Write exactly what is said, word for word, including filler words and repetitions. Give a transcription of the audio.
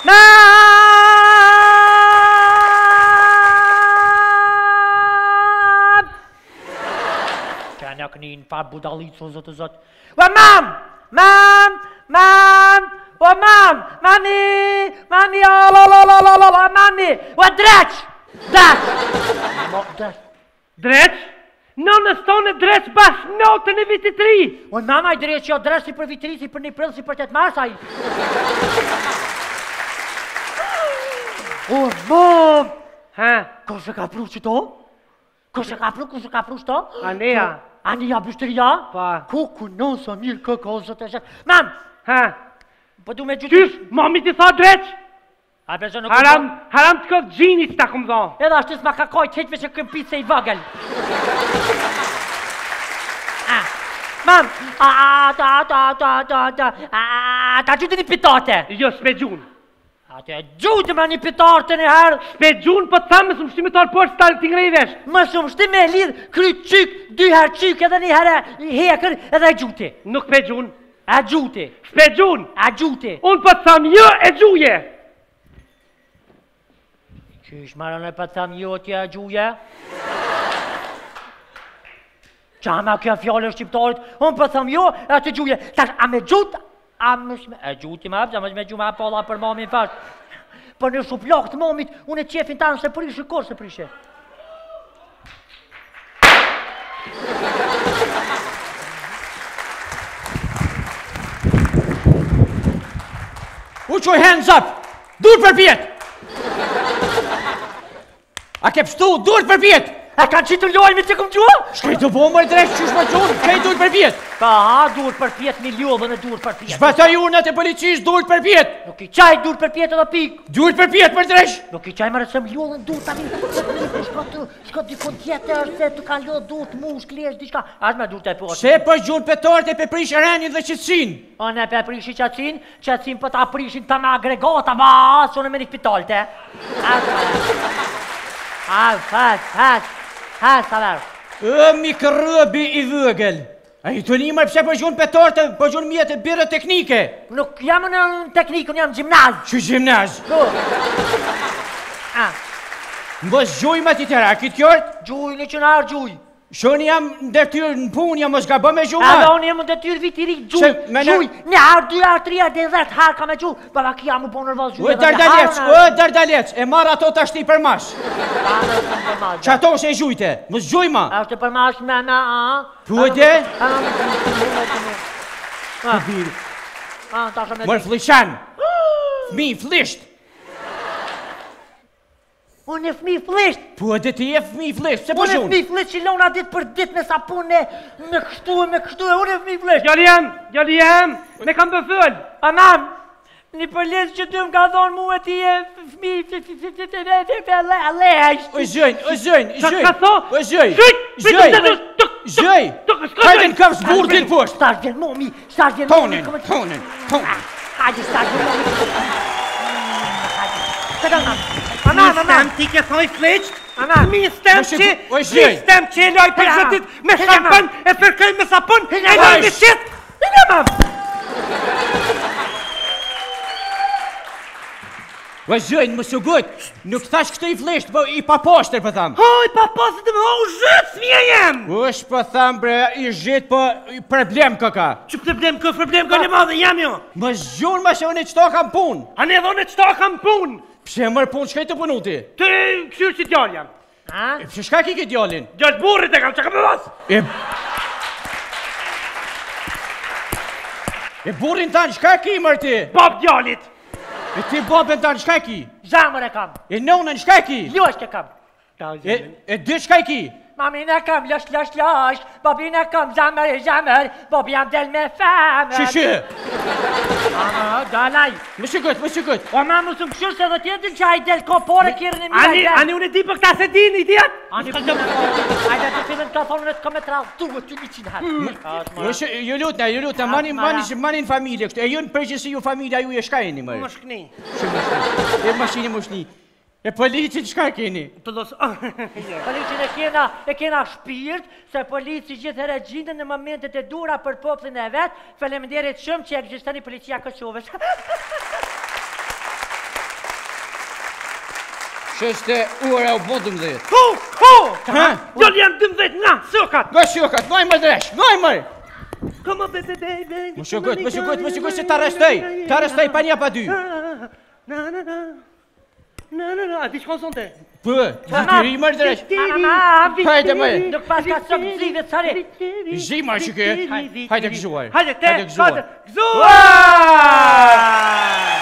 Mam! Känner knin far budalit så zot zot. Wa mam! Mam! Mam! Wa mam! Mami! Mami! La la la la la la mami! Wa dreć! Dreć! Mo dreć. Dreć? Non stone dreć bash notën e vitit të ri. O mama I drejt që drejt si për vitri, si për një prill, si për tetë mars ai. O mam! Ha? Kush e ka pru qëto? Kush e ka pru, kush e ka pru qëto? Anea. Anea bështëria? Pa. Kuku non so mirë kë kozët e shetë. Mam! Ha? Po du me gjytë... Qysh, mami ti tha dreć? A bezo nuk... Haram, haram të këtë gjini që ta këmë dhonë. Edhe ashtë s'ma ka koj qëtëve që këm pitë se I vëgël. Ah, mam! A, ta, ta, ta, ta, ta, a, ta gjytë një pitate. Jo, s'pe gjun. A te gjytë me një pitarte një herë. S'pe gjun, po të thamë më shumë shtimë të alë poshtë t'alë t'i ngrej vesh. Më shumë shtimë e lidhë, kry qyk, dy herë qyk, edhe një herë hekër, edhe e gjute. Nuk pe gjun. E gjute. S'pe gjun. E gjute. Unë po të thamë jo e gjuje. Qysh marën e pa të thamë jo t'ja e gjuje? Qa me kjo fjallë e shqiptarit, unë po thamë jo e të gjuje. Tash, a me gjut, a me shme... E gjuti ma apë, a me shme gju ma pala për mami fash. Për në shuplak të momit, unë e qefin tanë se prishë, kur se prishë. U qoj hands up! Dur për pjetë! A ke pështu, dur për pjetë! A kanë qitë lojme që këm gjua? Shkaj të bomër drejtë qysh më qonë, qaj dur për pjetë! Pa, ha, dur për pjetë, miliodhën e dur për pjetë. Shbatoj unat e policisht dur për pjetë! Nuk I qaj dur për pjetë edhe pikë. Dur për pjetë për drejsh! Nuk I qaj marë se miliodhën dur tani. Shko të, shko dikon tjetër se të kanë lodhë dur të mush, klesh, diçka. Ashtë me dur të e poshtë. Se për gjurë petarët e pe prish rënjën dhe qëtësin? Onë e pe prishi qëtësin, qëtësin për ta prishin të me agregata, ba, sonë me një pitalte. Hajë, hajë, hajë, hajë, sa verë. Ö, mi kërëbi I vëgël. A I të një mërë pëse për gjurë petarët, për gjurë mjetë e bire teknike. Nuk jam në teknikën, jam gjimnaz. Që gjimnaz? Ko? Ah, Mbës gjuj ma ti tëra, kitë kjort? gjuj, një qënarë gjuj. Shonë jam ndërtyrë në punë, jam mos gabë me gjuj Edhe ma. unë jemë ndërtyrë vitiri, Që, gjuj, me në- gjuj, një harë, dy harë, tri harë, dhe dhërtë harë ka me gjuj. Baba kia mu po nërvaz gjuj. O dardalec, o dardalec, e marë ato të ashti për mash. Që ato se e gjujte, mos gjuj ma. A është për mash me me, a? Tu e de? A, a, Birë, a, ta shumë e mërë flishan. Fmi, flisht. Unë e fmi flisht. Tu e de ti e fmi, flisht, se po Unë e gjunë. fmi flisht që lona ditë për ditë me sapun me me kështu e me kështu e unë e fmi flisht. Gjali jem, gjali jem, me kam bëfëll. Anam, një përles që ty më ka thonë mu e ti e fmi lejsh. O zhëjnë, o zhëjnë, Qa zhëjnë. ka tho? O zhëjnë, Zhëjnë, zhëjnë, tuk, zhëjnë. tuk, s'ka Hajde në zhëjnë. këpës burdin poshtë. Shtash vjen momi, shtash vjen momi. Tonin, tonin, tonin. Hajde, shtash vjen momi. Këtë anam, anam, Mi anam. stem ti ke thoj fleqt? Anam. Mi stem Më që, shiku- o, mi zhjej. stem që e loj për Hela. shëtit me Hela, shampan e përkëj me sapun, e loj Hajsh. me qit. Hina mam. O zhëjnë, më sugut. Nuk thash këtë I flisht, po I pa poshtër, po thamë. Hoj, pa pasë të më hoj zhët, s'mija jem. Ush, po thamë, bre, I zhit, po I problem këka. Që problem kë, problem kë në madhe, jam jo. Më zhjunë ma se unë qëta kam punë. A ne dhone qëta kam pun. Pse mërë punë, shkaj të punu ti? Të këshyrë si djallë jam. Ha? E pse shka ki ki djallin? Gjallë burrit e kam, që kam e vas. E... E burin tanë, shka ki mërë ti? Bab djallit. E ti babën tanë, shka ki? Zamër e kam. E nonën, shka ki? Ljoshke kam. E, e dy shka ki? Mamin e kam, ljosh, ljosh, ljosh. Babin e kam, zamër e zamër. Babi jam del me femër. Shishë? Ama, dalaj. Më shikët, më shikët. O ma mu së më këshur se dhe tjetin që a I del kopore kjerën e mira Ani, i del. ani unë e di për këta se dini, i djetë. Ani për të më Ajde të filën të thonë në të këmë të rallë. Tu, ty një qinë herë. Më shë, ju lutna, ju lutna, mani, mani, mani në familje kështë. E ju në përgjësi ju familja ju e shka jeni mërë. Më shkni. E mashini më shni. E policin shka keni? Të losë. Policin e kena, e kena shpirt, se polici gjithë herë gjindën në momentet e dura për poplin e vetë, faleminderit shumë që ekzistoni policia Kosovës. Që është ura u bo dëmdhjet. Hu, hu! Ha? Gjallë janë dëmdhet, na, sokat! Nga shokat, ngaj më dresh, ngaj më! Come on, baby, baby. Më shokot, më shokot, më shokot se të arrestoj. Të arrestoj pa një pa dy. Na, na, na. Na, na, na, a di shkon sonte? Për, të ri më dresh. Hajde më. Nuk pas ka shok zive sare. Zhi më që ke. Hajde gëzuar. Hajde, te, Hajde gëzuar. gëzuar!